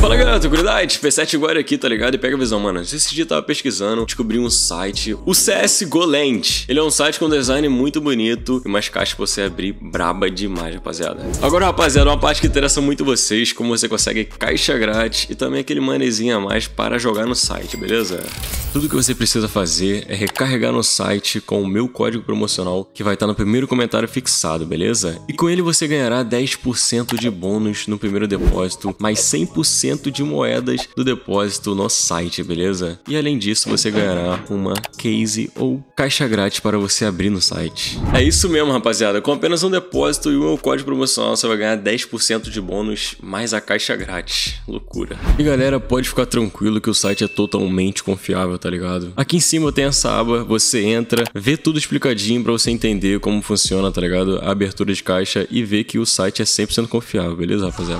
Fala galera, tranquilidade? P7 Guarda aqui, tá ligado? E pega a visão, mano. Esse dia eu tava pesquisando, descobri um site, o CSGO Land. Ele é um site com design muito bonito e umas caixas pra você abrir braba demais, rapaziada. Agora, rapaziada, uma parte que interessa muito vocês, como você consegue caixa grátis e também aquele manezinho a mais para jogar no site, beleza? Tudo que você precisa fazer é recarregar no site com o meu código promocional, que vai estar no primeiro comentário fixado, beleza? E com ele você ganhará 10% de bônus no primeiro depósito, mais 100% de moedas do depósito no site, beleza? E além disso, você ganhará uma case ou caixa grátis para você abrir no site. É isso mesmo, rapaziada. Com apenas um depósito e o meu código promocional, você vai ganhar 10% de bônus mais a caixa grátis. Loucura. E galera, pode ficar tranquilo que o site é totalmente confiável, tá ligado? Aqui em cima tem essa aba, você entra, vê tudo explicadinho pra você entender como funciona, tá ligado? A abertura de caixa e vê que o site é 100% confiável, beleza, rapaziada?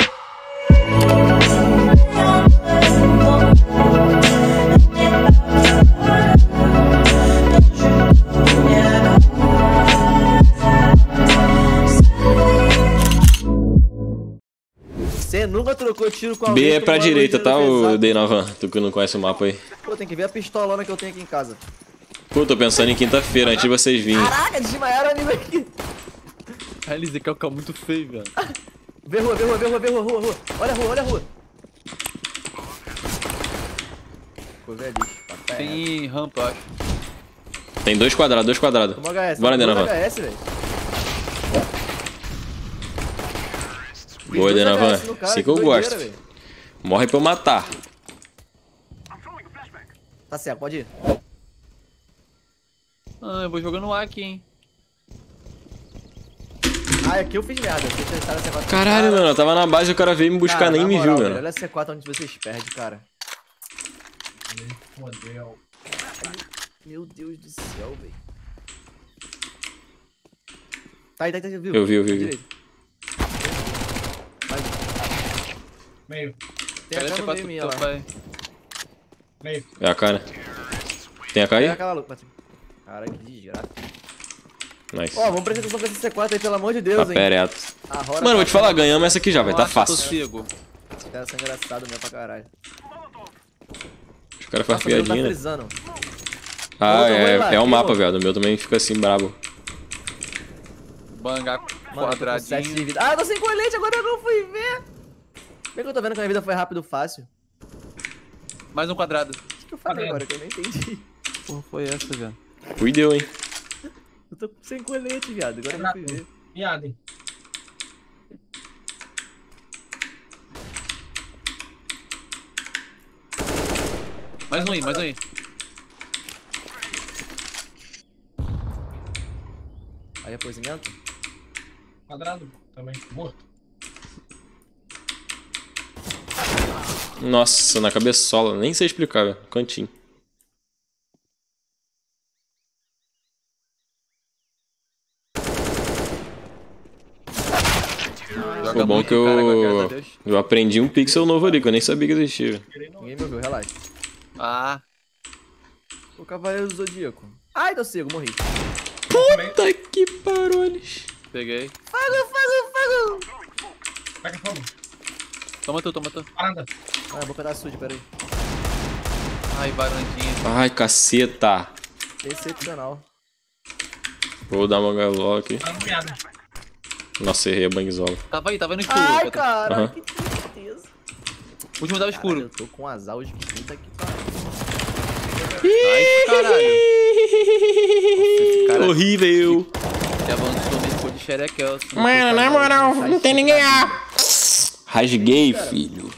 Você nunca trocou tiro com alguém? B é pra direita, tá, o Deinavan? Tu que não conhece o mapa aí. Pô, tem que ver a pistolona que eu tenho aqui em casa. Pô, tô pensando em quinta-feira, antes de vocês virem. Caraca, desmaiaram o anime aqui. A LZ que é um carro muito feio, velho. Vê rua. Olha a rua. Pô, velho, Tem rampa, eu acho. Tem dois quadrados. Toma HS. Bora, Deinavan. HS, velho. Boa, Deinavan. Assim que eu gosto. Véio. Morre pra eu matar. Tá certo, pode ir. Ah, eu vou jogando A aqui, hein. Ah, aqui eu fiz merda. Caralho, mano, eu tava na base e o cara veio me buscar, cara, nem me viu, velho. mano. Olha a C4 onde vocês perdem, cara. Meu Deus do céu, velho. Tá, viu? Eu vi. Direito. Meio. Tem a Pega cara essa no meio, quatro, lá. vai. Meio. É a cara. Tem a Pega aí? aquela luta. Caralho, que desgraça. Nice. Ó, vamos prestar atenção com essa C4 aí, pelo amor de Deus, Tá hein. pereto. A Rora Mano, vou te falar, ganhamos essa aqui já, vai tá Nossa, fácil. sossego. Os caras são engraçados mesmo pra caralho. Os caras fazem Nossa, o meu tá piadinha, né? frisando. Ah, Vou lá, é o aqui, mapa, vou. velho. O meu também fica assim, brabo. Bangar Mano, eu tô com 7 de quadradinho. vida. Ah, eu tô sem colete, agora eu não fui ver. Bem que eu tô vendo que a minha vida foi rápido, fácil. Mais um quadrado. O que eu falei agora que eu nem entendi? Porra, foi essa, velho. Cuideu, hein? Eu tô sem colete, viado. Agora eu não fui ver. Miado, hein? Mais um aí. Aí, aposimento. Quadrado também. Morto. Nossa, na cabeçola. Nem sei explicar, velho. Cantinho. Joga Foi bom muito, que cara, graças a Deus. eu aprendi um pixel novo ali, que eu nem sabia que existia. Ninguém me ouviu, relaxa. Ah, O Cavaleiro do Zodíaco. Ai, tô cego, morri. Puta que paroles. peguei. Fogo! Pega fogo. Toma tu. Parada. Ah, a boca tá suja, peraí. Ai, varandinha. Ai, caceta. Excepcional. Vou dar uma galó aqui. Tá no miado. Nossa, errei a bangzola. Tava no escuro. Ai, Pedro. cara, Aham. que tristeza. O último tava Caralho, escuro. eu tô com azar hoje, que puta que pariu. Ai, caralho. Esse cara Horrível. que avançou mesmo ficou de xerequel. Mano, na moral, não tem ninguém lá. Rasguei, filho.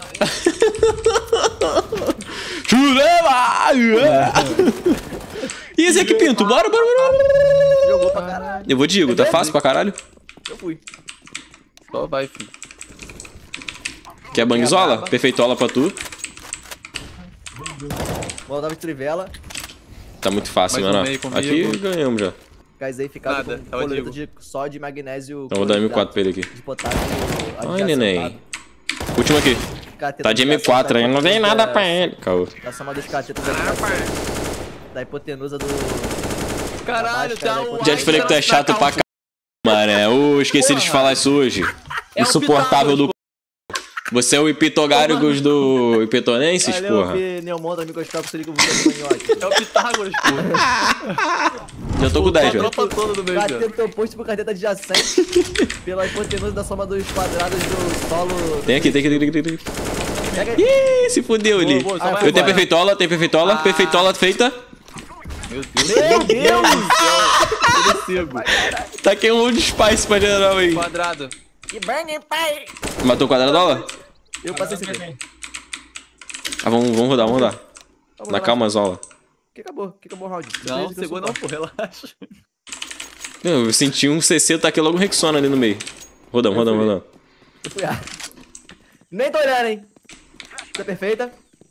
E esse aqui, Pinto? Bora. Jogou pra caralho. Eu vou de Igor, tá fácil pra caralho? Eu fui. Só vai, filho. Quer bangzola? Perfeitola pra tu. Molotov de trivela. Tá muito fácil, Mais um mano. meio comigo. Aqui ganhamos já. Gás aí ficado Nada, com tava colorito Diego. de só de magnésio. Então vou dar M4 pra ele aqui. De potássio. Ai, neném. Último aqui. Tá de M4 aí, não tem nada pra ele. Caô. Da soma dos catetos da hipotenusa do... Caralho, tá um... Já te falei que tu é chato pra caralho, mano. Ô, esqueci de te falar isso hoje. É o Insuportável do c... Você é o Ipitogários do Ipetonenses, Valeu, porra. Neomon, tá me gostando pra você que eu vou fazer maniote. É o Pitágoras, pô. Já tô com 10, A velho. tropa toda do meio, velho. Cateto oposto pro cateto adjacente pela hipotenusa da soma dos quadrados do solo. Tem aqui. Pega aí. Ih, se fudeu ali. boa, só vai Eu tenho agora. perfeitola, perfeitola feita. Meu Deus. Meu Deus! Cego. Taquei um monte de spice pra geral aí. Quadrado. Que burning, pai! Matou o quadradola? Eu passei esse aqui. Também. Ah, vamos rodar. Vamos Na lá. calma, Zola. Que acabou o round. Não, Depois eu cegou subo. não, pô, relaxa. Eu senti um CC, taquei logo um Rexona ali no meio. Rodamos. Eu fui Nem tô olhando, hein? Tá perfeita.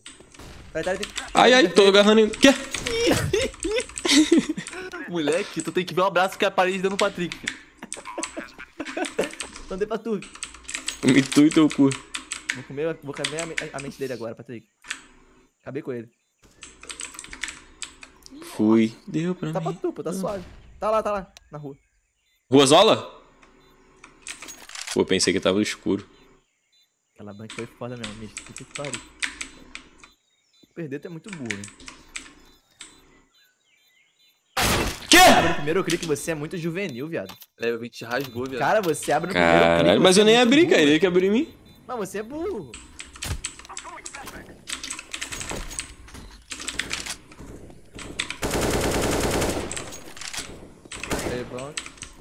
Ai, tô agarrando em... Quê? Moleque, tu tem que ver o abraço que a parede deu no Patrick. Então dei pra tu. Me tu e teu cu. Vou comer a mente dele agora, Patrick. Acabei com ele. Fui. Deu pra Tá pra mim. tu, pô, tá suave. Tá lá, na rua. Rua Zola? Pô, pensei que tava escuro. Aquela bank foi foda mesmo, bicho. Puta que pariu. Perder tu é muito burro, hein? Quê? Abre no primeiro clique, você é muito juvenil, viado. Level 20 rasgou, viado. Cara, você abre no primeiro clique. Caralho, mas você eu nem é muito abri, burro. cara. Ele que abriu em mim. Não, você é burro. Aí, pronto.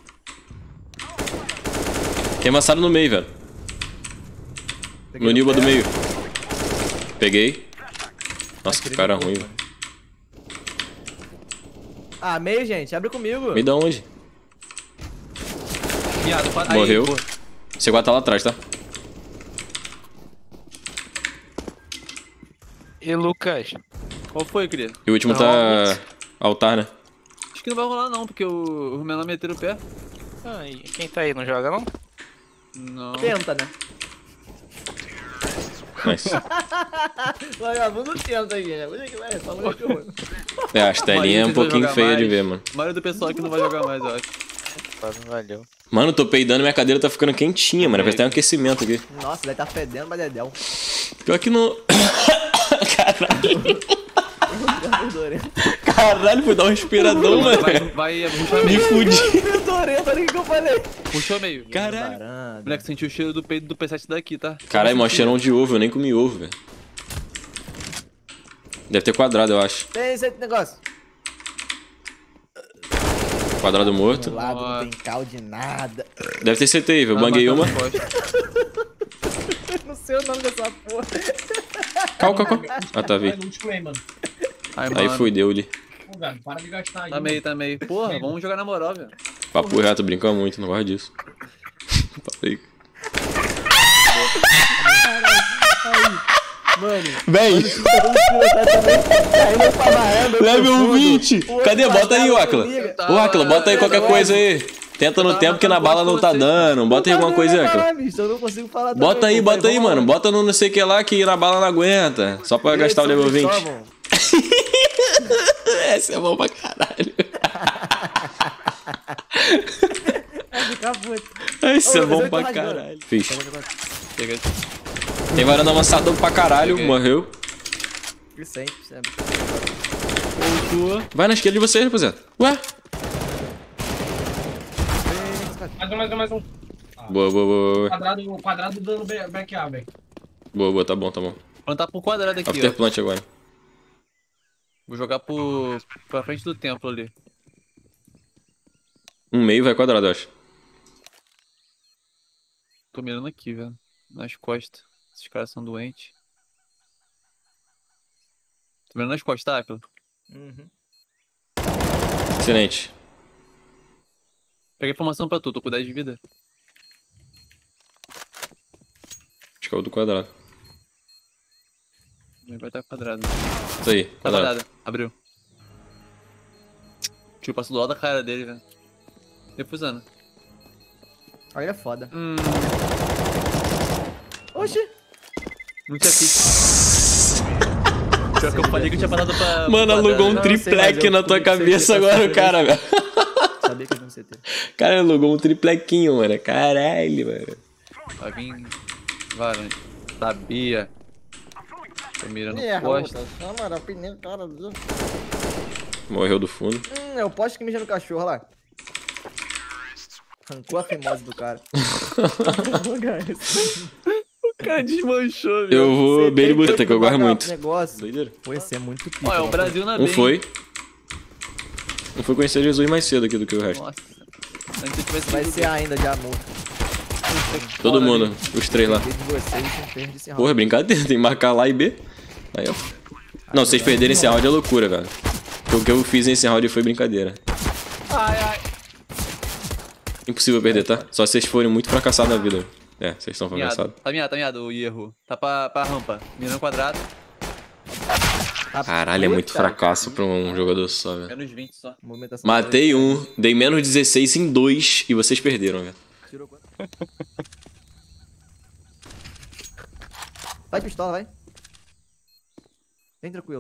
Tem amassado no meio, velho. Peguei No Nilba pé. do meio. Peguei. Nossa, que Aquele cara do ruim, corpo, velho. mano. Ah, meio, gente. Abre comigo. Me dá onde? Viado, aí, Morreu. pô. C4 tá lá atrás, tá? E Lucas? Qual foi, querido? E o último tá... Altar, né? Acho que não vai rolar não, porque o menor meteram o pé. Ah, e quem tá aí, não joga não? Não. Tenta, né? Nice. Vagabundo tenta aí, gente. Olha que vai, falou que eu... É, as telinhas é um Maria, pouquinho jogar feia de mais. ver, mano. A maioria do pessoal aqui não vai jogar mais, eu acho. Quase não valeu. Mano, tô peidando e minha cadeira tá ficando quentinha, mano. Parece que tem um aquecimento aqui. Nossa, deve tá fedendo pra dedéu. Pior que não... Caralho. Fedorento. Caralho, fui dar um respiradão, mano. Vai, puxa Me meio. fudi. Fedorento, olha o que eu falei. Puxou meio. Caralho. Varanda. Moleque, sentiu o cheiro do peito do P7 daqui, tá? Caralho, mó cheirão de ovo. Eu nem comi ovo, velho. Deve ter quadrado, eu acho. Tem esse negócio. Quadrado Do morto. lado não tem caldo de nada. Deve ter CT aí, velho. Eu banguei uma. Não sei o nome dessa porra. Cal. Ah, tá, vi. Vai no último aí, mano. Aí fui, deu-lhe. Pô, velho, para de gastar aí. Tá meio. Porra, vamos jogar na moral, velho. Papo reto, brinca muito, não gosto disso. Falei. Mano, Véi, level 20. Cadê? Bota aí, Aquila. Ô, Aquila, bota aí qualquer coisa aí. Tenta no tempo que na bala não tá dando. Bota aí alguma coisa aí, Aquila. Eu não consigo falar Bota também, aí, pô. bota aí, Vamos lá. mano. Bota no não sei o que lá que na bala não aguenta. Só pra gastar o level 20. Essa é bom pra caralho. Vai ficar puto. Esse é Ô, bom mas pra eu tô rasgando. caralho. Fiz. Chega. Tem varanda avançada pra caralho. Peguei. Morreu. Sempre, sempre. Vai na esquerda de vocês, rapaziada. Ué? Mais um. Boa. Quadrado dando back A, velho. Boa, tá bom. Plantar pro quadrado aqui, After ó. plant agora. Vou jogar pra frente do templo ali. Um meio vai quadrado, eu acho. Tô mirando aqui, velho. Nas costas. Esses caras são doentes. Tô mirando nas costas, tá, Aquila? Uhum. Excelente. Peguei informação pra tu, tô com 10 de vida. Acho que é o do quadrado. Vai estar quadrado. Isso aí, Tá quadrado. quadrado. Abriu. Tio, passou do lado da cara dele, velho. Defusando. Aí é foda. Hum. Oxi. Não tinha fit. Pior que eu falei que eu tinha parado pra. Mano, pra alugou um Não, triplec sei, mas eu na tua fui que cabeça você agora, tá o cara, velho. Sabia que eu não sei ter. Cara, alugou um triplequinho, mano. Caralho, mano. Vai vir. Varanda. Sabia. Tô mirando Ih, poste. câmera, pneu, cara. Morreu do fundo. É o poste que mija no cachorro, olha lá. Arrancou a fimose do cara. O cara desmanchou, Eu vou Baby Buta, que eu gosto muito. Negócio. Doideira. Pô, esse é muito pica. Ó, é o mano. Brasil na Um bem. foi. Um foi conhecer Jesus mais cedo aqui do que o resto. Nossa. Antes eu tivesse Vai ido ser ainda de amor. Todo mundo, os três lá. Perdi de vocês, não perde esse round. Porra, brincadeira, tem que marcar lá e B. Aí, ó. Não, vocês perderem esse round é loucura, velho. Porque o que eu fiz nesse round foi brincadeira. Ai, ai. Impossível perder, tá? Só se vocês forem muito fracassados na vida. É, vocês estão fracassados. Tá miado o erro. Tá pra rampa. Mirando quadrado. Caralho, é muito fracasso pra um jogador só, velho. Menos 20 só. Movimentação Matei um, dei menos 16 em 2 e vocês perderam, velho. Tirou quanto? Vai pistola, vai. Bem tranquilo.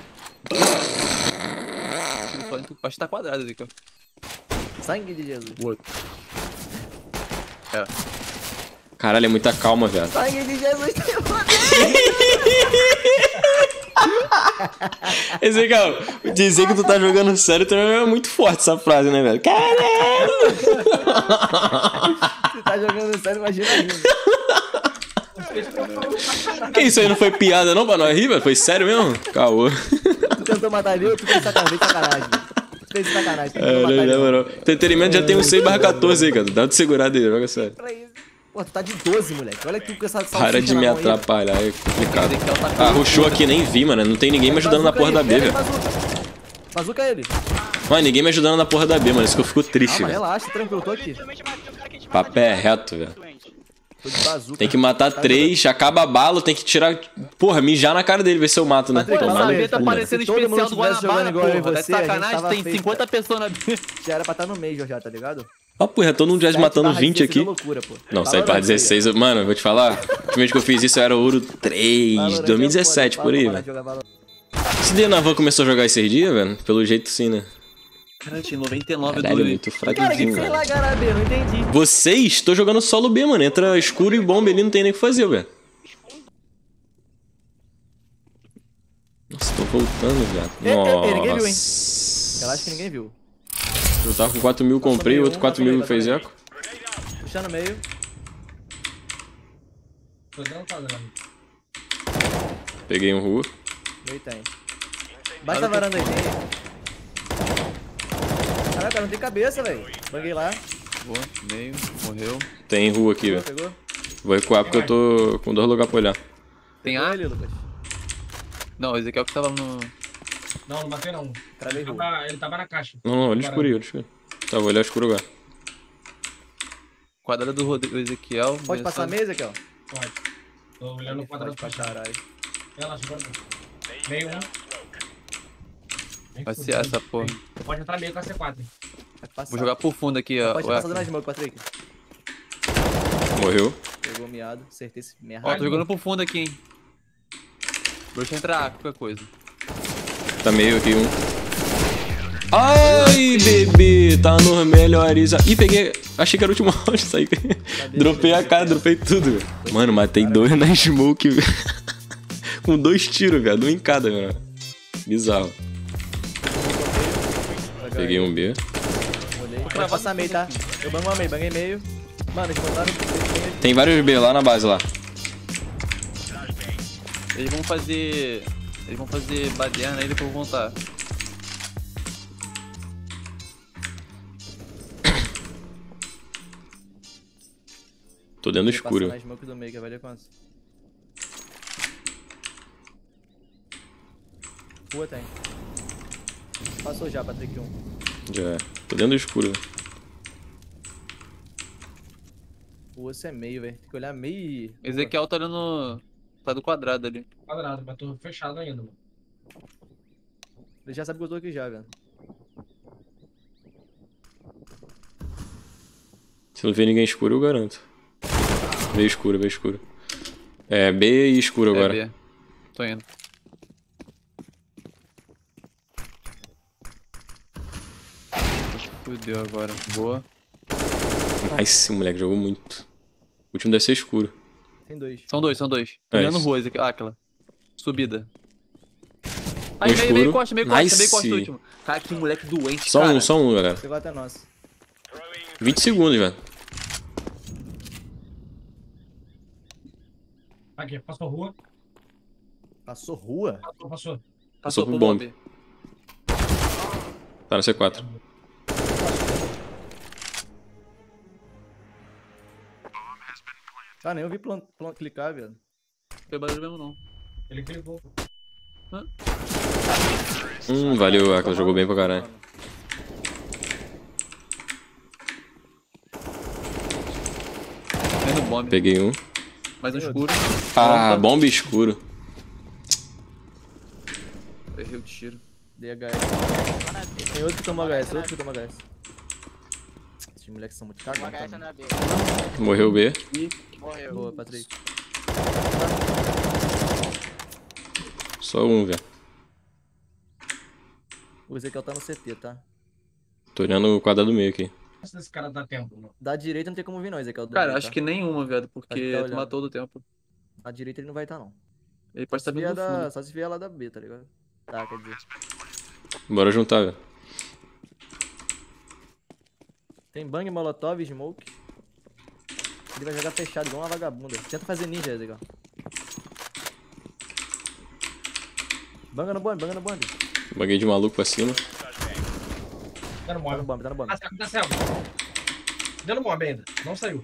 Acho que tá quadrado ali, cara. Sangue de Jesus. É. Caralho, é muita calma, velho. Sangue de Jesus tem poder. Ezequiel, dizer que tu tá jogando sério também é muito forte essa frase, né, velho? Caralho! Você tá jogando sério, imagina ainda. Que isso aí não foi piada não pra nós rir, velho? Foi sério mesmo? Caô. Tu tentou matar ele ou tu fez sacanagem? Tu fez sacanagem. Tu tentou matar É, ele. na moral. Entretenimento já tem um 6/14 aí, cara. Dá uma segurada aí, joga sério. Pô, tu tá de 12, moleque. Olha aqui com essa Para de salsicha me na mão aí. atrapalhar, é complicado. Ezequiel tá Ah, rushou aqui, nem vi, mano. Não tem ninguém me ajudando na porra da B, velho. Bazuca ele. Mano, ninguém me ajudando na porra da B, mano. Isso que eu fico triste, Calma, velho. relaxa, tranquilo, eu tô aqui. Papé reto, velho. Tô de bazuca. Tem que matar 3, acaba a bala, tem que tirar. Porra, mijar na cara dele, ver se eu mato, né? Patrick, Tomar fala no aí, B tá cu, parecendo Se todo mundo especial do tivesse jogando Guanabara, igual eu e porra. Tá de você, a gente sacanagem, tava tem feito, 50 pessoas na B. Já era pra estar no Major já, tá ligado? Ó, porra, todo mundo já matando 20 aqui. Loucura, pô. Não, saí pra 16. Mano, eu vou te falar. A última vez que eu fiz isso eu era ouro 3, 2017, por aí, velho. Esse Denavan começou a jogar esses dias, velho? Pelo jeito sim, né? Cara, tinha 99 Caralho, é do... muito Cara, que fraquinho, você velho. largar a B? Não entendi. Vocês, tô jogando solo B, mano. Entra escuro e bomba ali, não tem nem o que fazer, velho. Nossa, tô voltando, velho. Ninguém viu, hein? Nossa. Relaxa que ninguém viu. Eu tava com 4.000, comprei, outro 4.000 fez eco. Puxar no meio. Tô dando quadrado. Peguei um rua. Meio tem. Baixa a varanda aí, tem. Caraca, não tem cabeça, velho. Banguei lá. Boa, meio, morreu. Tem rua aqui, velho. Pegou? Vou recuar porque eu tô com 2 lugares pra olhar. Tem Pegou A? ele, Lucas. Não, o Ezequiel que tava no... Não, não bateu não. Travei Ele rua. tava na caixa. Não, olha escuro aí, olha escuro. Tá, vou olhar escuro agora. Quadrado do Rodrigo Ezequiel. Pode passar a mesa aqui, ó. Pode. Tô olhando o quadrado Pode pra caralho. Relaxa, agora. Meio um. Vai ser essa porra. Pode entrar meio com a C4. Vai passar. Vou jogar por fundo aqui, ó. Pode Ué. passar na smoke, Patrick. Morreu. Pegou miado. Acertei esse merda. Ó, tô jogando por fundo aqui, hein. Deixa eu entrar, qualquer coisa. Tá meio aqui um. Ai, bebê, tá nos melhores. Ih, peguei. Achei que era o último round, saí. Dropei a cara, dropei tudo, velho. Mano, matei 2 na smoke, velho. Com 2 tiros, velho. 1 em cada, velho. Bizarro. Peguei um B. Olhei. Pode passar meio, tá? Eu bango uma meio, banguei meio. Mano, eles botaram... Tem vários B lá na base lá. Eles vão fazer baderna aí, depois vão voltar. Tô dentro do Passar escuro. na smoke do meio, que vai ler quantos? Rua tem. Passou já, Patrick 1. Já é. Tô dentro do escuro, velho. Rua você é meio, velho. Tem que olhar meio e... Ezequiel tá olhando. Tá do quadrado ali. Quadrado, mas tô fechado ainda, mano. Ele já sabe que eu tô aqui já, velho. Se não ver ninguém escuro, eu garanto. Veio escuro, veio escuro. É, B e escuro agora. É B. Tô indo. Fudeu agora. Boa. Nice, moleque, jogou muito. O último deve ser escuro. Tem dois. São dois. É Olhando isso. ruas aqui. Ah, aquela. Subida. No Aí, escuro. meio costa, meio Nice. costa, último. Cara, que moleque doente, Só cara. um, galera. Pegou até nosso. 20 segundos, velho. Aqui, passou rua. Passou rua? Passou. Passou pro pro bombe. Tá no C4. Ah, nem eu vi clicar, velho. Foi barulho mesmo, não. Ele clicou. Valeu, Aquila. Jogou bem pra caralho. Vem no bombe. Peguei um. Mais um escuro. Ah, bomba escuro. Errei o tiro. Dei HS. Tem outro que tomou HS, Esses moleques são muito cagados. HS Tá? na B. Morreu o B. Morreu. Boa, Patrick. Só um, velho. O Ezequiel tá no CT, tá? Tô olhando o quadrado do meio aqui. Nossa, esse cara dá tempo, mano. Da direita não tem como vir não, Ezequiel. Cara, acho que nenhuma, velho, Acho que porque tá tu olhando. matou todo o tempo. Na direita ele não vai estar, não. Ele pode estar vindo do fundo. Só se vier lá da B, tá ligado? Tá, quer dizer. Bora juntar, velho. Tem bang, molotov, smoke. Ele vai jogar fechado, igual uma vagabunda. Tenta fazer ninja, Ezequiel. Banga no bombe, Baguei de maluco pra cima. Tá no Tá no mob. bombe, tá no bombe. Tá cego. Deu no mob ainda. Não saiu.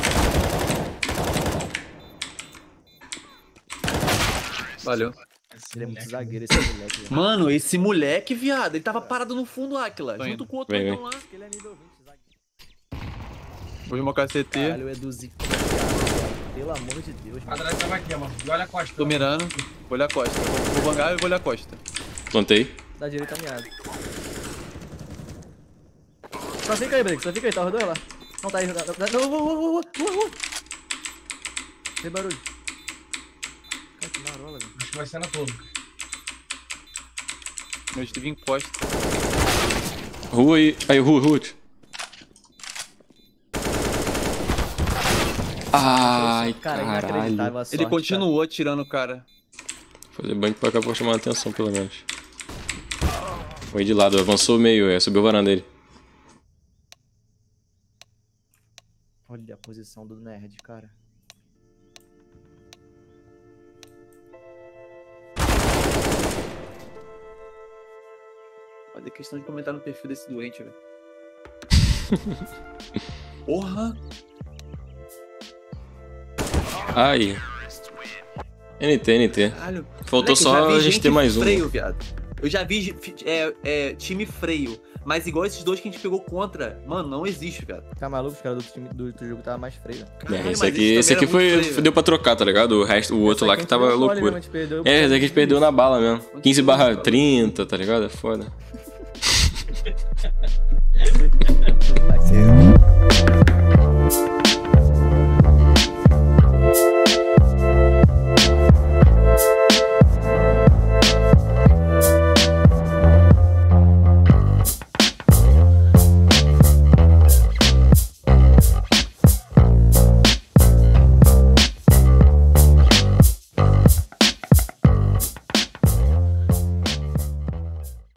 Valeu. Ele é muito zagueiro, esse moleque, velho. Mano, esse moleque, viado, ele tava parado no fundo, Aquila. Tô Junto indo. com o outro Vem, então lá. Ele é nível 20, zagueiro. Vou jogar CT. Caralho, o Edu zica. Pelo amor de Deus, A mano. Drake tava aqui, mano. E olha a costa. Tô mirando. Vou olhar a costa. Vou bangar e vou olhar a costa. Plantei. Da direita miado. Só fica aí, Blake, só fica aí, tá rodando lá. Não tá aí, rua. Tem barulho. Cara, que marola, velho. Acho que vai ser na todo. Meu estive em costa. Rua aí. Aí, rua. Ai, Cara, caralho. inacreditável a sorte, Ele continuou atirando o cara. Fazer banco pra cá pra chamar a atenção, pelo menos. Foi de lado, avançou meio, subiu a varanda dele. Cara. Olha a posição do nerd, cara. Fazer questão de comentar no perfil desse doente, velho. Porra! Ai. NT. Caralho. Faltou Moleque, eu já só vi a gente ter mais um. freio, viado. Eu já vi time freio. Mas igual esses dois que a gente pegou contra, mano, não existe, viado. Tá maluco? Os caras do time do outro jogo tava mais freio, velho. Caralho, Esse mas aqui também era foi. muito freio, Deu pra trocar, tá ligado? O resto, o outro lá que tava loucura. É, esse aqui a gente perdeu na bala mesmo. 15/30, tá ligado? É foda.